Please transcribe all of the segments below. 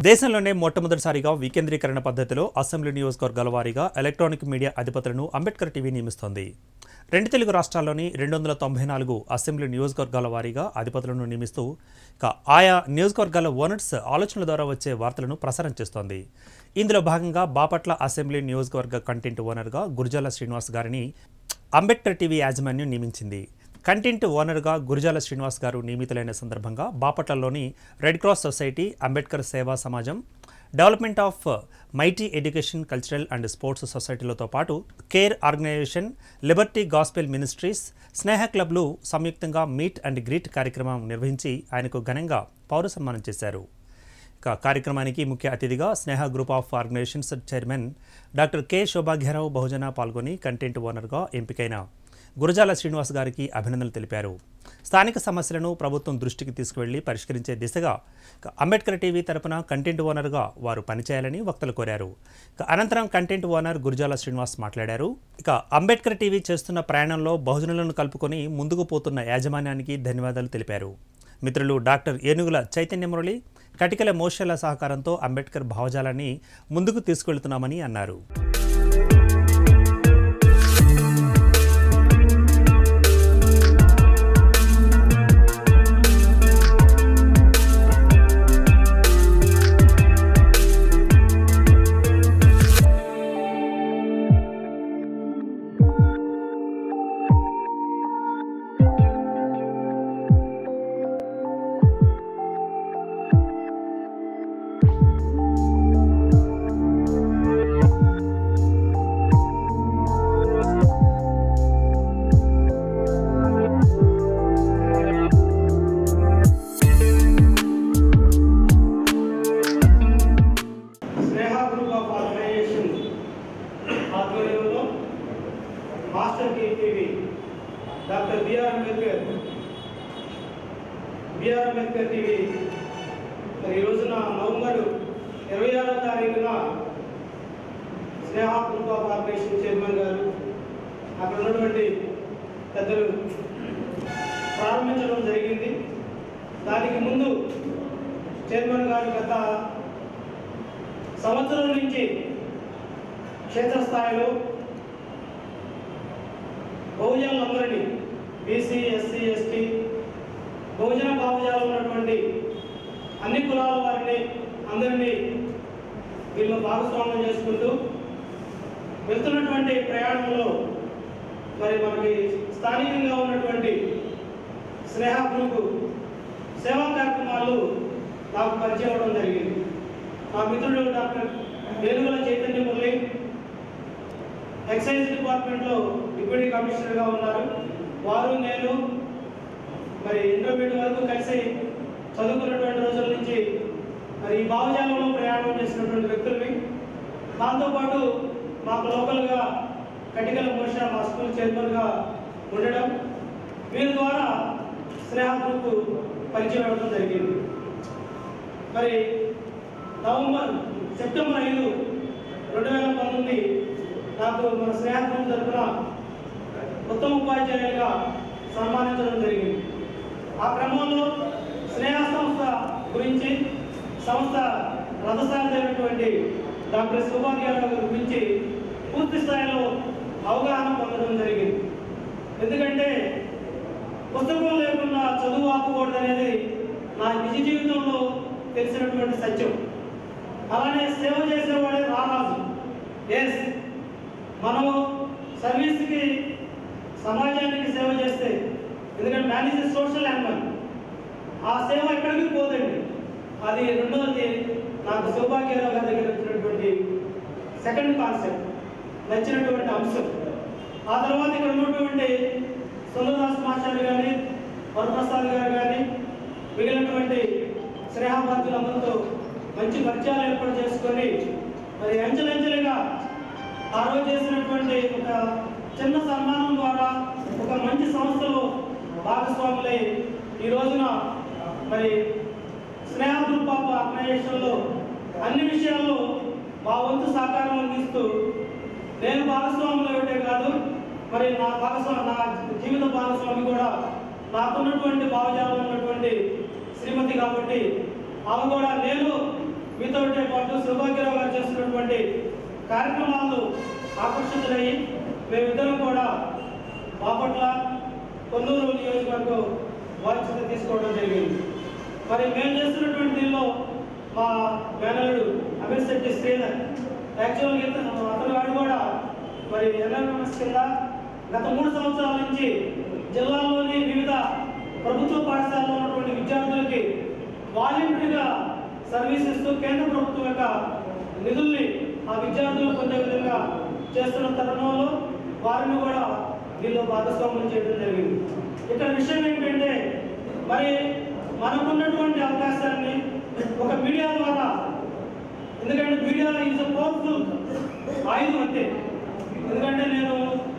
దేశంలోనే మొట్టమొదటిసారిగా వికేంద్రీకరణ పద్ధతిలో అసెంబ్లీ నియోజకవర్గాల వారీగా ఎలక్ట్రానిక్ మీడియా అధిపతులను అంబేద్కర్ టీవీ నియమిస్తోంది. రెండు తెలుగు రాష్ట్రాల్లోని 294 అసెంబ్లీ నియోజకవర్గాల వారీగా అధిపతులను నియమిస్తూ ఆయా నియోజకవర్గాల ఓనర్స్ ఆలోచనల ద్వారా వచ్చే వార్తలను ప్రసారం చేస్తోంది. ఇందులో భాగంగా బాపట్ల అసెంబ్లీ నియోజకవర్గ కంటెంట్ ఓనర్గా గురజాల శ్రీనివాస్ గారిని అంబేద్కర్ టీవీ యాజమాన్యం నియమించింది. కంటెంట్ ఓనర్గా గురజాల శ్రీనివాస్ గారు నియమితులైన సందర్భంగా బాపట్లలోని red cross society, Ambedkar Seva Samajam, development of mighty education, cultural and sports సొసైటీలతో పాటు care organization, liberty gospel ministries, Sneha క్లబ్లు సంయుక్తంగా మీట్ అండ్ గ్రీట్ కార్యక్రమం నిర్వహించి ఆయనకు ఘనంగా పౌర సన్మానం చేశారు. కార్యక్రమానికి ముఖ్య అతిథిగా Sneha group of organizations chairman doctor K Sobhagyarao బహుజన పాల్గొని కంటెంట్ ఓనర్గా ఎంపికైన గురజాల శ్రీనివాస్ గారికి అభినందనలు తెలిపారు. స్థానిక సమస్యలను ప్రభుత్వం దృష్టికి తీసుకువెళ్లి పరిష్కరించే దిశగా అంబేద్కర్ టీవీ తరపున కంటెంట్ ఓనర్గా వారు పనిచేయాలని వక్తలు కోరారు. అనంతరం కంటెంట్ ఓనర్ గురజాల శ్రీనివాస్ మాట్లాడారు. అంబేద్కర్ టీవీ చేస్తున్న ప్రయాణంలో బహుజనులను కలుపుకొని ముందుకు పోతున్న యాజమాన్యానికి ధన్యవాదాలు తెలిపారు. మిత్రులు డాక్టర్ ఏనుగుల చైతన్య మురళి, కటికల మోషల సహకారంతో అంబేద్కర్ భావజాలాన్ని ముందుకు తీసుకెళ్తున్నామని అన్నారు. Masterkeytv, Dr. Masterkey TV ఈ రోజున నవంబర్ 26వ తారీఖున Sneha group of organization chairman గారు అక్కడ ఉన్నటువంటి పెద్దలు ప్రారంభించడం జరిగింది. దానికి ముందు చైర్మన్ గారు గత సంవత్సరం నుంచి క్షేత్రస్థాయిలో బహుజనులందరినీ, బీసీ, ఎస్సీ, ఎస్టీ, బహుజన భావజాలు ఉన్నటువంటి అన్ని కులాల వారిని అందరినీ వీళ్ళు భాగస్వామ్యం చేసుకుంటూ వెళ్తున్నటువంటి ప్రయాణంలో మరి మనకి స్థానికంగా ఉన్నటువంటి స్నేహ గ్రూప్ సేవా కార్యక్రమాలు నాకు పరిచయం అవ్వడం జరిగింది. నా మిత్రుడు డాక్టర్ ఏనుగుల చైతన్య మురళి ఎక్సైజ్ డిపార్ట్మెంట్లో డిప్యూటీ కమిషనర్గా ఉన్నారు. వారు నేను మరి ఇంటర్మీడియట్ వరకు కలిసి చదువుకున్నటువంటి రోజుల నుంచి మరి ఈ భావజాలంలో ప్రయాణం చేసినటువంటి వ్యక్తుల్ని, దాంతోపాటు మాకు లోకల్గా కటికల మోష మా స్కూల్ చైర్మన్గా ఉండడం, వీరి ద్వారా స్నేహ గ్రూప్ పరిచయం అవ్వడం జరిగింది. మరి సెప్టెంబర్ 5, 2019 నాకు మన స్నేహ గ్రూప్ తరఫున ఉత్తమ ఉపాధ్యాయులుగా సన్మానించడం జరిగింది. ఆ క్రమంలో స్నేహ సంస్థ గురించి, సంస్థ రథసారథి అయినటువంటి డాక్టర్ శోభాగ్యరావు గారి గురించి పూర్తి స్థాయిలో అవగాహన పొందడం జరిగింది. ఎందుకంటే పుస్తకం లేకుండా చదువు ఆపుకూడదు అనేది నా నిజ జీవితంలో తెలిసినటువంటి సత్యం. అలానే సేవ చేసేవాడే రారాజు. ఎస్, మనము సర్వీస్కి, సమాజానికి సేవ చేస్తే, ఎందుకంటే man is a social animal, ఆ సేవ ఎక్కడికి పోదండి. అది రెండవది నాకు సౌభాగ్యరావు గారి దగ్గర వచ్చినటువంటి సెకండ్ కాన్సెప్ట్, నచ్చినటువంటి అంశం. ఆ తర్వాత ఇక్కడ ఉన్నటువంటి సుందరదాస్ మాస్టర్ కానీ, వరప్రసాద్ గారు కానీ, మిగిలినటువంటి స్నేహబాధ్యులందరితో మంచి పరిచయాలు ఏర్పాటు చేసుకొని మరి అంచెలంచెలుగా ఆ రోజు చేసినటువంటి ఒక చిన్న సన్మానం ద్వారా ఒక మంచి సంస్థలో భాగస్వాములై ఈ రోజున మరి స్నేహ గ్రూప్ ఆఫ్ ఆర్గనైజేషన్లో అన్ని విషయాల్లో మా వంతు సహకారం అందిస్తూ నేను భాగస్వాములు ఏమిటే కాదు, మరి నా జీవిత భాగస్వామి కూడా నాకున్నటువంటి భావజాలం ఉన్నటువంటి శ్రీమతి కాబట్టి ఆమె కూడా నేను మీతోటే పాటు సౌభాగ్యరావు గారు చేస్తున్నటువంటి కార్యక్రమాలు ఆకర్షితులయ్యి మేమిద్దరం కూడా బాపట్ల కొన్నూరు నియోజకవర్గం బాధ్యత తీసుకోవడం జరిగింది. మరి మేము చేస్తున్నటువంటి దీనిలో మా మేనలుడు అమిర్శెట్టి శ్రీధర్ యాక్చువల్గా అతను వాడు కూడా మరి ఎన్ఎంఎస్ కింద గత 3 సంవత్సరాల నుంచి జిల్లాలోని వివిధ ప్రభుత్వ పాఠశాలలో ఉన్నటువంటి విద్యార్థులకి వాలంటరీగా సర్వీస్ ఇస్తూ కేంద్ర ప్రభుత్వం యొక్క నిధుల్ని ఆ విద్యార్థులు పొందే విధంగా చేస్తున్న తరుణంలో వారిని కూడా దీనిలో భాగస్వామ్యం చేయడం జరిగింది. ఇక్కడ విషయం ఏంటంటే మరి మనకున్నటువంటి అవకాశాన్ని ఒక మీడియా ద్వారా, ఎందుకంటే మీడియా ఈజ్ అ పవర్ఫుల్ ఆయుధం అంతే. ఎందుకంటే నేను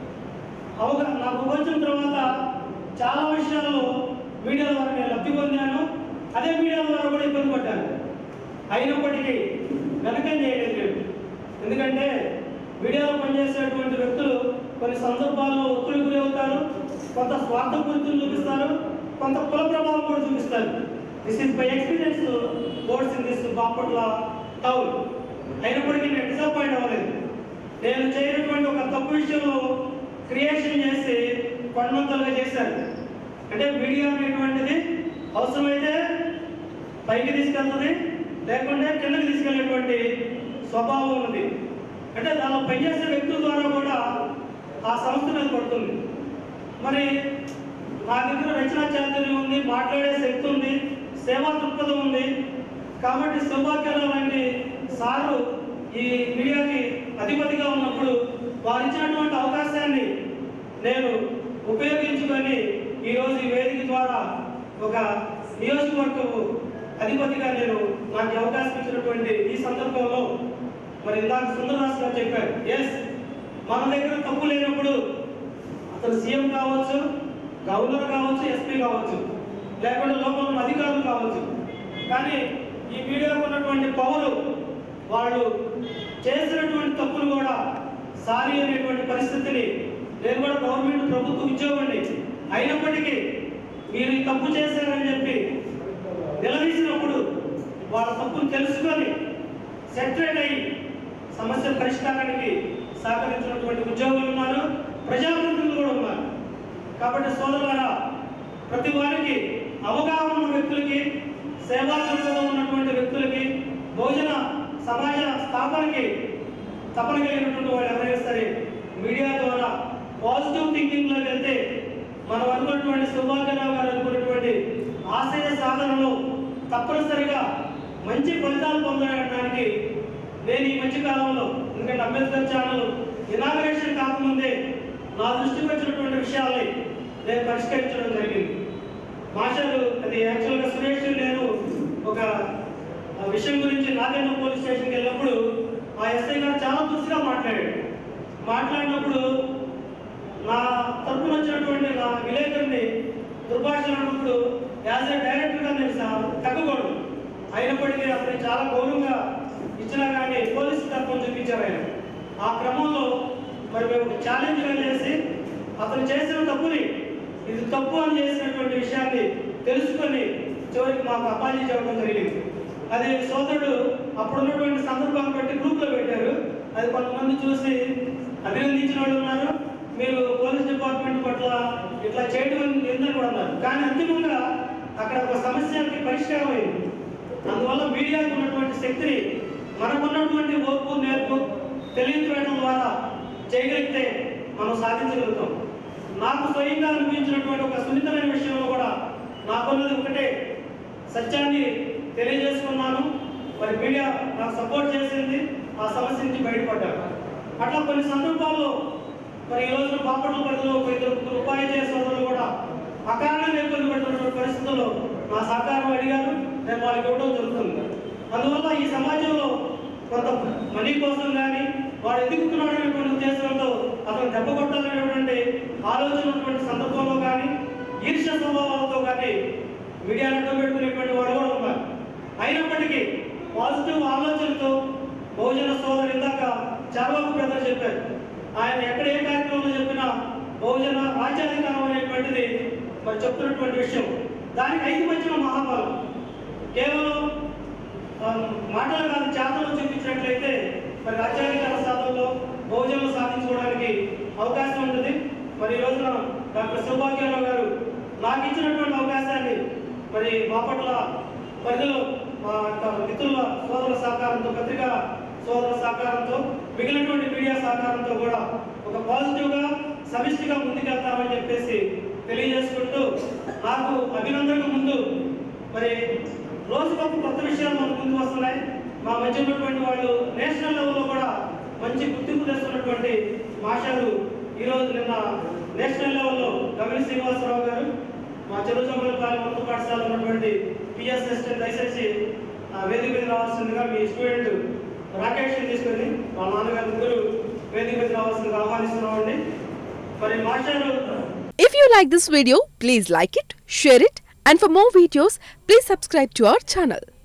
నాకు వచ్చిన తర్వాత చాలా విషయాల్లో మీడియా ద్వారా నేను లబ్ధి పొందాను, అదే మీడియా ద్వారా కూడా ఇబ్బంది పడ్డాను. అయినప్పటికీ వెనకం చేయలేదు లేదు. ఎందుకంటే మీడియాలో పనిచేసేటువంటి వ్యక్తులు కొన్ని సందర్భాల్లో ఒత్తిడి గురి అవుతారు, కొంత స్వార్థపూరితం చూపిస్తారు, కొంత కుల ప్రభావం కూడా చూపిస్తారు. This is my experience boards in this Bapatla town. అయినప్పటికీ నేను డిసప్పాయింట్ అవ్వలేదు. నేను చేయనటువంటి ఒక తప్పు విషయంలో క్రియేషన్ చేసి కొండమంతలుగా చేశాను. అంటే మీడియా అనేటువంటిది అవసరమైతే పైకి తీసుకెళ్తుంది, లేకుంటే కిందకి తీసుకెళ్ళేటువంటి స్వభావం ఉంది. అంటే దానిలో పనిచేసే వ్యక్తుల ద్వారా కూడా ఆ సంస్థ మీద పడుతుంది. మరి నా దగ్గర రచనా చాతుర్యం ఉంది, మాట్లాడే శక్తి ఉంది, సేవా దృక్పథం ఉంది. కాబట్టి సౌభాగ్యరావు లాంటి సారు ఈ మీడియాకి అధిపతిగా ఉన్నప్పుడు వారు ఇచ్చినటువంటి అవకాశాన్ని నేను ఉపయోగించుకొని ఈరోజు ఈ వేదిక ద్వారా ఒక నియోజకవర్గపు అధిపతిగా నేను నాకు అవకాశం ఇచ్చినటువంటి ఈ సందర్భంలో మరి ఇందాక సుందరదాస్ గారు చెప్పారు, ఎస్ మన దగ్గర తప్పు లేనప్పుడు అతను సీఎం కావచ్చు, గవర్నర్ కావచ్చు, ఎస్పీ కావచ్చు, లేకుంటే లోపల అధికారులు కావచ్చు, కానీ ఈ మీడియాకు ఉన్నటువంటి పవరు వాళ్ళు చేసినటువంటి తప్పులు కూడా సారీ అనేటువంటి పరిస్థితిని, నేను కూడా గవర్నమెంట్ ప్రభుత్వ ఉద్యోగండి అయినప్పటికీ మీరు ఈ తప్పు చేశారని చెప్పి నిలదీసినప్పుడు వాళ్ళ తప్పును తెలుసుకొని సెటరేట్ అయ్యి సమస్య పరిష్కారానికి సహకరించినటువంటి ఉద్యోగులు ఉన్నారు, ప్రజాప్రతినిధులు కూడా ఉన్నారు. కాబట్టి సోదరులారా, ప్రతి వారికి అవగాహన ఉన్న వ్యక్తులకి, సేవా దృక్పథం ఉన్నటువంటి వ్యక్తులకి, బహుజన సమాజ స్థాపనకి తపన కలిగినటువంటి వాళ్ళు ఎవరైనా సరే మీడియా ద్వారా పాజిటివ్ థింకింగ్లో వెళ్తే మనం అనుకున్నటువంటి సౌభాగ్యరావు గారు అనుకున్నటువంటి ఆశయ సాధనలో తప్పనిసరిగా మంచి ఫలితాలు పొందడానికి నేను ఈ మధ్యకాలంలో, ఎందుకంటే అంబేద్కర్ ఛానల్ ఇనాగరేషన్ కాకముందే నా దృష్టికి వచ్చినటువంటి విషయాల్ని నేను పరిష్కరించడం జరిగింది. మాస్టర్ అది యాక్చువల్గా సురేష్ నేను ఒక విషయం గురించి నాగేంద్ర పోలీస్ స్టేషన్కి వెళ్ళినప్పుడు ఆ ఎస్ఐ గారు చాలా దురుసుగా మాట్లాడినప్పుడు నా తరపున వచ్చినటువంటి నా విలేకరుని దుర్భాషలాడినప్పుడు యాజ్ ఏ డైరెక్టర్గా నేను తగ్గకూడదు. అయినప్పటికీ అతను చాలా గౌరవంగా ఇచ్చినా కానీ పోలీసు తరపున చూపించారు ఆయన. ఆ క్రమంలో మరి మేము ఛాలెంజ్గా చేసి అతను చేసిన తప్పుని ఇది తప్పు అని చేసినటువంటి విషయాన్ని తెలుసుకొని చివరికి మాకు అపాలజీ చేయడం జరిగింది. అది సోదరుడు అప్పుడున్నటువంటి సందర్భాన్ని బట్టి గ్రూప్లో పెట్టారు. అది కొంతమంది చూసి అభినందించిన వాళ్ళు ఉన్నారు, మీరు పోలీస్ డిపార్ట్మెంట్ పట్ల ఇట్లా చేయడం ఏందని కూడా అన్నారు. కానీ అంతిమంగా అక్కడ ఒక సమస్యకి పరిష్కారం అయింది. అందువల్ల మీడియాకు ఉన్నటువంటి శక్తిని మనకున్నటువంటి ఓర్పు, నేర్పు, తెలియజేయడం ద్వారా చేయగలిగితే మనం సాధించగలుగుతాం. నాకు స్వయంగా అనిపించినటువంటి ఒక సున్నితమైన విషయంలో కూడా నాకున్నది ఒకటే, సత్యాన్ని తెలియజేసుకున్నాను. మరి మీడియా నాకు సపోర్ట్ చేసింది, ఆ సమస్య నుంచి బయటపడ్డాను. అట్లా కొన్ని సందర్భాల్లో మరి ఈ రోజున బాపట్ల పరిధిలో ఒక 2 ఉపాధ్యాయ సోదరులు కూడా అకారణంగా ఇబ్బంది పడుతున్నటువంటి పరిస్థితుల్లో నా సహకారం అడిగారు, నేను వాళ్ళకి ఇవ్వడం జరుగుతుంది. అందువల్ల ఈ సమాజంలో కొంత మనీ కోసం కానీ వాడు ఎదుగుతున్నాడు అనేటువంటి ఉద్దేశంతో అతను దెబ్బ కొట్టాలనేటువంటి ఆలోచన ఉన్నటువంటి సందర్భంలో కానీ ఈర్ష్య స్వభావాలతో కానీ మీడియాను అడ్డం పెట్టుకునేటువంటి వాడు కూడా ఉన్నారు. అయినప్పటికీ పాజిటివ్ ఆలోచనతో బహుజన సోదరు ఇందాక చార్వాకు బ్రదర్ చెప్పారు, ఆయన ఎక్కడ ఏ కార్యక్రమంలో చెప్పినా బహుజన రాజ్యాధికారం అనేటువంటిది మరి చెప్తున్నటువంటి విషయం. దానికి ఐకమత్యం మహాబలం. కేవలం మాటలు కాదు చేతలు చూపించినట్లయితే మరి రాజ్యాంగ సాధనలో బహుజనులు సాధించుకోవడానికి అవకాశం ఉంటుంది. మరి ఈ రోజున డాక్టర్ సౌభాగ్యరావు గారు నాకు ఇచ్చినటువంటి అవకాశాన్ని మరి బాపట్ల పరిధిలో మా మిత్రుల సోదరుల సహకారంతో, పత్రికా సోదరుల సహకారంతో, మిగిలినటువంటి మీడియా సహకారంతో కూడా ఒక పాజిటివ్గా సమిష్టిగా ముందుకెళ్తామని చెప్పేసి తెలియజేసుకుంటూ, నాకు అభినందనకు ముందు మరి రోజుకొక కొత్త విషయాలు మనకు ముందుకు వస్తున్నాయి. మా మధ్య ఉన్నటువంటి వాళ్ళు నేషనల్ లెవెల్లో కూడా మంచి గుర్తింపు తెస్తున్నటువంటి మాస్టర్లు ఈరోజు నిన్న నేషనల్ లెవెల్లో శ్రీనివాసరావు గారు మా చెరువుజంపల్లిపాలెం ఉన్నత పాఠశాల ఉన్నటువంటి పిఎస్ అసిస్టెంట్ దయచేసి వేదిక మీద రావాల్సిందిగా మీ స్టూడెంట్ రాకేష్ని తీసుకొని వాళ్ళ నాన్నగారు ముగ్గురు వేదిక మీద రావాల్సిందిగా ఆహ్వానిస్తున్నామండి. మరి master If you like this video, please like it, share it, and for more videos, please subscribe to our channel.